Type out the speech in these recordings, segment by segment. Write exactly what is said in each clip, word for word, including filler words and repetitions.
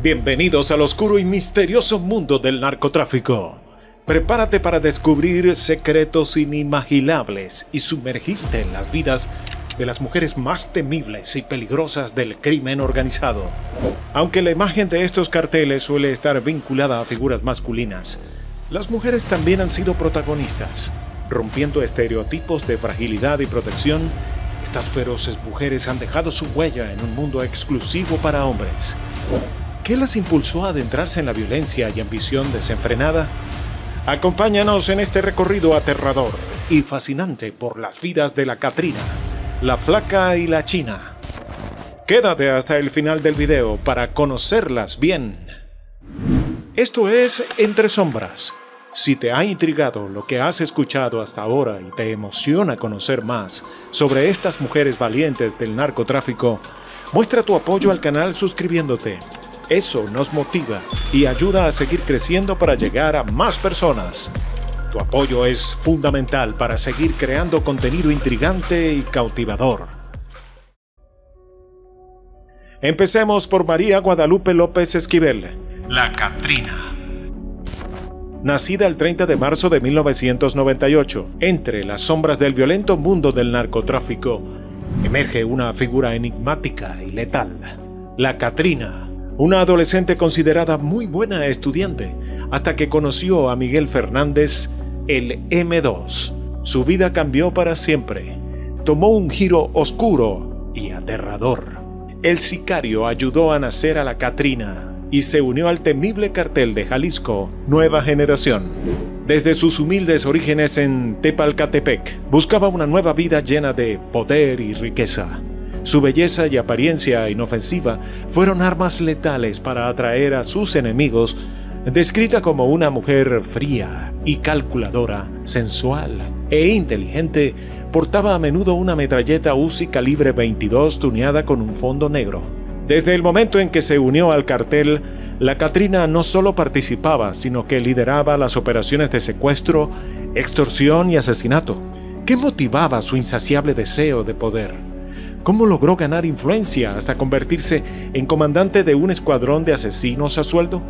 Bienvenidos al oscuro y misterioso mundo del narcotráfico. Prepárate para descubrir secretos inimaginables y sumergirte en las vidas de las mujeres más temibles y peligrosas del crimen organizado. Aunque la imagen de estos carteles suele estar vinculada a figuras masculinas, las mujeres también han sido protagonistas. Rompiendo estereotipos de fragilidad y protección, estas feroces mujeres han dejado su huella en un mundo exclusivo para hombres. ¿Qué las impulsó a adentrarse en la violencia y ambición desenfrenada? Acompáñanos en este recorrido aterrador y fascinante por las vidas de la Catrina, la Flaca y la China. Quédate hasta el final del video para conocerlas bien. Esto es Entre Sombras. Si te ha intrigado lo que has escuchado hasta ahora y te emociona conocer más sobre estas mujeres valientes del narcotráfico, muestra tu apoyo al canal suscribiéndote. Eso nos motiva y ayuda a seguir creciendo para llegar a más personas. Tu apoyo es fundamental para seguir creando contenido intrigante y cautivador. Empecemos por María Guadalupe López Esquivel, la Catrina. Nacida el treinta de marzo de mil novecientos noventa y ocho, entre las sombras del violento mundo del narcotráfico, emerge una figura enigmática y letal, la Catrina. Una adolescente considerada muy buena estudiante, hasta que conoció a Miguel Fernández, el eme dos. Su vida cambió para siempre. Tomó un giro oscuro y aterrador. El sicario ayudó a nacer a la Catrina y se unió al temible cartel de Jalisco, Nueva Generación. Desde sus humildes orígenes en Tepalcatepec, buscaba una nueva vida llena de poder y riqueza. Su belleza y apariencia inofensiva fueron armas letales para atraer a sus enemigos. Descrita como una mujer fría y calculadora, sensual e inteligente, portaba a menudo una metralleta Uzi calibre veintidós tuneada con un fondo negro. Desde el momento en que se unió al cartel, la Catrina no solo participaba, sino que lideraba las operaciones de secuestro, extorsión y asesinato. ¿Qué motivaba su insaciable deseo de poder? ¿Cómo logró ganar influencia hasta convertirse en comandante de un escuadrón de asesinos a sueldo?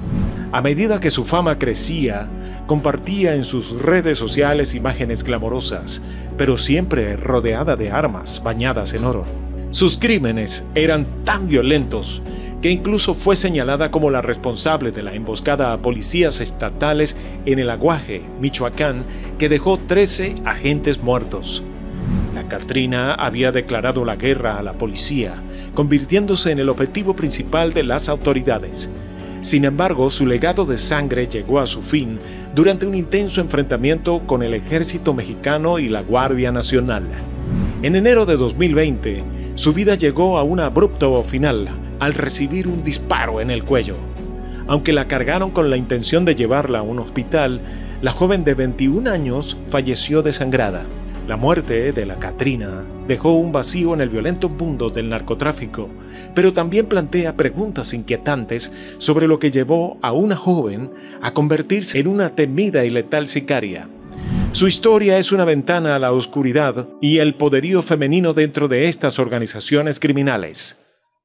A medida que su fama crecía, compartía en sus redes sociales imágenes glamorosas, pero siempre rodeada de armas bañadas en oro. Sus crímenes eran tan violentos que incluso fue señalada como la responsable de la emboscada a policías estatales en el Aguaje, Michoacán, que dejó trece agentes muertos. La Catrina había declarado la guerra a la policía, convirtiéndose en el objetivo principal de las autoridades. Sin embargo, su legado de sangre llegó a su fin durante un intenso enfrentamiento con el ejército mexicano y la Guardia Nacional. En enero de dos mil veinte, su vida llegó a un abrupto final al recibir un disparo en el cuello. Aunque la cargaron con la intención de llevarla a un hospital, la joven de veintiún años falleció desangrada. La muerte de la Catrina dejó un vacío en el violento mundo del narcotráfico, pero también plantea preguntas inquietantes sobre lo que llevó a una joven a convertirse en una temida y letal sicaria. Su historia es una ventana a la oscuridad y el poderío femenino dentro de estas organizaciones criminales.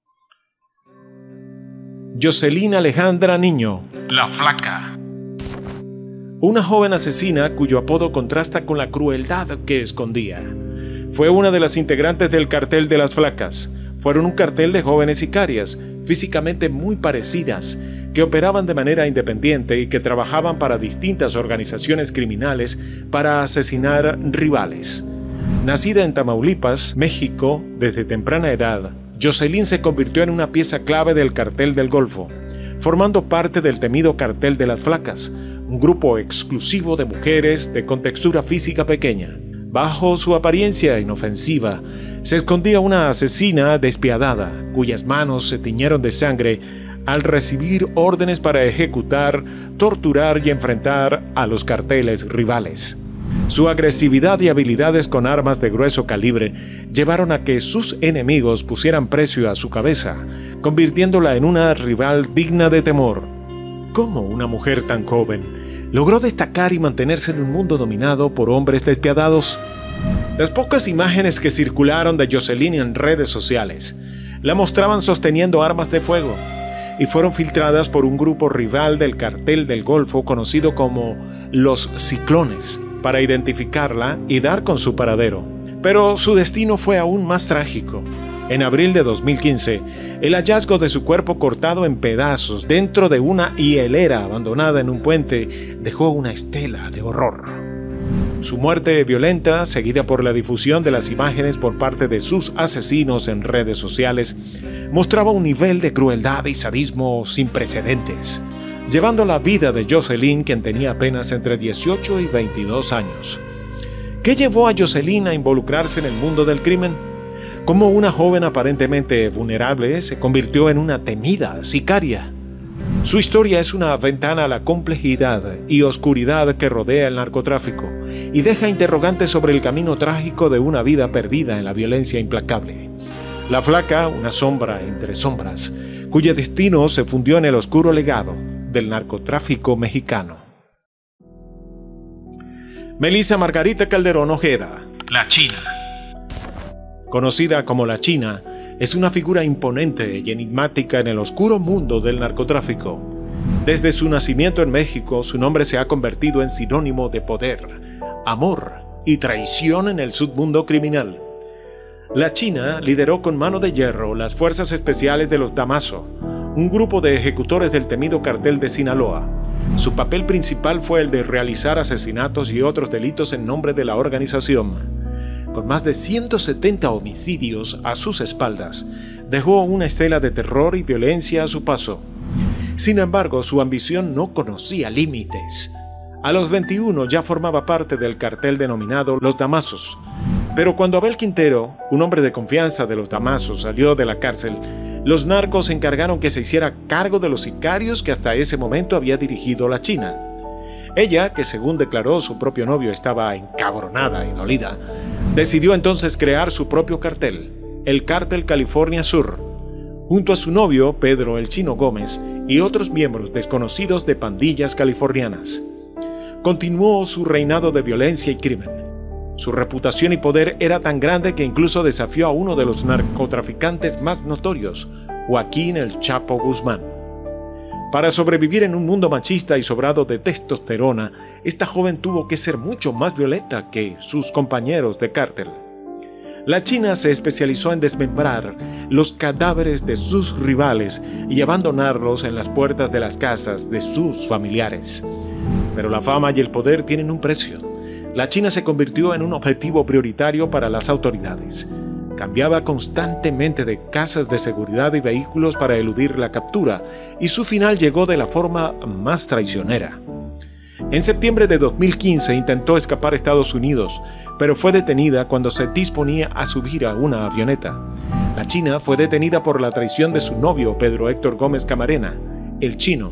Jocelyn Alejandra Niño, la Flaca. Una joven asesina cuyo apodo contrasta con la crueldad que escondía. Fue una de las integrantes del cartel de las Flacas. Fueron un cartel de jóvenes sicarias, físicamente muy parecidas, que operaban de manera independiente y que trabajaban para distintas organizaciones criminales para asesinar rivales. Nacida en Tamaulipas, México, desde temprana edad, Jocelyn se convirtió en una pieza clave del cartel del Golfo, formando parte del temido cartel de las Flacas, un grupo exclusivo de mujeres de contextura física pequeña. Bajo su apariencia inofensiva, se escondía una asesina despiadada, cuyas manos se tiñeron de sangre al recibir órdenes para ejecutar, torturar y enfrentar a los carteles rivales. Su agresividad y habilidades con armas de grueso calibre llevaron a que sus enemigos pusieran precio a su cabeza, convirtiéndola en una rival digna de temor. ¿Cómo una mujer tan joven logró destacar y mantenerse en un mundo dominado por hombres despiadados? Las pocas imágenes que circularon de Jocelyn en redes sociales la mostraban sosteniendo armas de fuego, y fueron filtradas por un grupo rival del Cartel del Golfo conocido como los Ciclones para identificarla y dar con su paradero. Pero su destino fue aún más trágico. En abril de dos mil quince, el hallazgo de su cuerpo cortado en pedazos dentro de una hielera abandonada en un puente dejó una estela de horror. Su muerte violenta, seguida por la difusión de las imágenes por parte de sus asesinos en redes sociales, mostraba un nivel de crueldad y sadismo sin precedentes, llevando la vida de Jocelyn, quien tenía apenas entre dieciocho y veintidós años. ¿Qué llevó a Jocelyn a involucrarse en el mundo del crimen? Cómo una joven aparentemente vulnerable se convirtió en una temida sicaria. Su historia es una ventana a la complejidad y oscuridad que rodea el narcotráfico y deja interrogantes sobre el camino trágico de una vida perdida en la violencia implacable. La Flaca, una sombra entre sombras, cuyo destino se fundió en el oscuro legado del narcotráfico mexicano. Melissa Margarita Calderón Ojeda, La China. Conocida como La China, es una figura imponente y enigmática en el oscuro mundo del narcotráfico. Desde su nacimiento en México, su nombre se ha convertido en sinónimo de poder, amor y traición en el submundo criminal. La China lideró con mano de hierro las fuerzas especiales de los Damaso, un grupo de ejecutores del temido cartel de Sinaloa. Su papel principal fue el de realizar asesinatos y otros delitos en nombre de la organización. Con más de ciento setenta homicidios a sus espaldas, dejó una estela de terror y violencia a su paso. Sin embargo, su ambición no conocía límites. A los veintiuno ya formaba parte del cartel denominado Los Damasos. Pero cuando Abel Quintero, un hombre de confianza de los Damasos, salió de la cárcel, los narcos encargaron que se hiciera cargo de los sicarios que hasta ese momento había dirigido La China. Ella, que según declaró su propio novio estaba encabronada y dolida, decidió entonces crear su propio cartel, el Cártel California Sur, junto a su novio Pedro El Chino Gómez y otros miembros desconocidos de pandillas californianas. Continuó su reinado de violencia y crimen. Su reputación y poder era tan grande que incluso desafió a uno de los narcotraficantes más notorios, Joaquín El Chapo Guzmán. Para sobrevivir en un mundo machista y sobrado de testosterona, esta joven tuvo que ser mucho más violenta que sus compañeros de cártel. La China se especializó en desmembrar los cadáveres de sus rivales y abandonarlos en las puertas de las casas de sus familiares. Pero la fama y el poder tienen un precio. La China se convirtió en un objetivo prioritario para las autoridades. Cambiaba constantemente de casas de seguridad y vehículos para eludir la captura, y su final llegó de la forma más traicionera. En septiembre de dos mil quince intentó escapar a Estados Unidos, pero fue detenida cuando se disponía a subir a una avioneta. La China fue detenida por la traición de su novio Pedro Héctor Gómez Camarena, El Chino.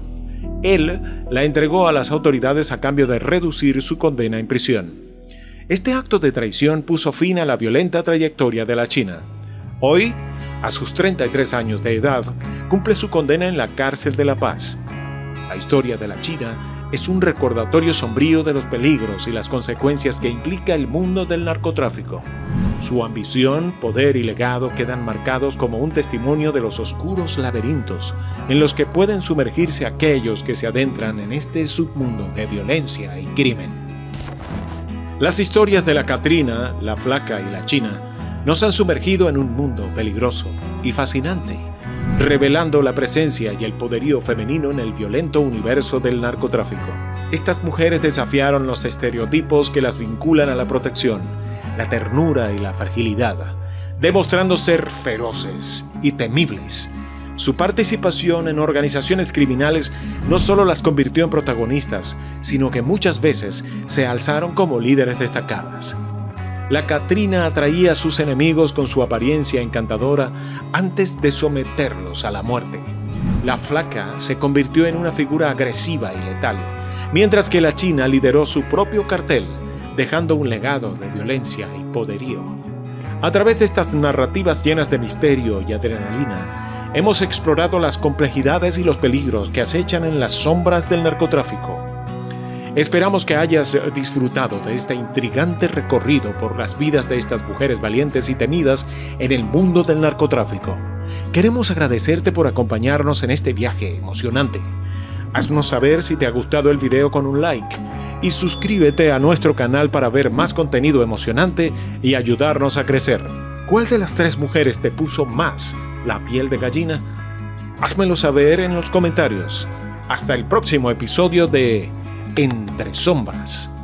Él la entregó a las autoridades a cambio de reducir su condena en prisión. Este acto de traición puso fin a la violenta trayectoria de La China. Hoy, a sus treinta y tres años de edad, cumple su condena en la cárcel de La Paz. La historia de La China es un recordatorio sombrío de los peligros y las consecuencias que implica el mundo del narcotráfico. Su ambición, poder y legado quedan marcados como un testimonio de los oscuros laberintos en los que pueden sumergirse aquellos que se adentran en este submundo de violencia y crimen. Las historias de la Catrina, la Flaca y la China nos han sumergido en un mundo peligroso y fascinante, revelando la presencia y el poderío femenino en el violento universo del narcotráfico. Estas mujeres desafiaron los estereotipos que las vinculan a la protección, la ternura y la fragilidad, demostrando ser feroces y temibles. Su participación en organizaciones criminales no solo las convirtió en protagonistas, sino que muchas veces se alzaron como líderes destacadas. La Catrina atraía a sus enemigos con su apariencia encantadora antes de someterlos a la muerte. La Flaca se convirtió en una figura agresiva y letal, mientras que la China lideró su propio cartel, dejando un legado de violencia y poderío. A través de estas narrativas llenas de misterio y adrenalina, hemos explorado las complejidades y los peligros que acechan en las sombras del narcotráfico. Esperamos que hayas disfrutado de este intrigante recorrido por las vidas de estas mujeres valientes y temidas en el mundo del narcotráfico. Queremos agradecerte por acompañarnos en este viaje emocionante. Haznos saber si te ha gustado el video con un like y suscríbete a nuestro canal para ver más contenido emocionante y ayudarnos a crecer. ¿Cuál de las tres mujeres te puso más la piel de gallina? Házmelo saber en los comentarios. Hasta el próximo episodio de Entre Sombras.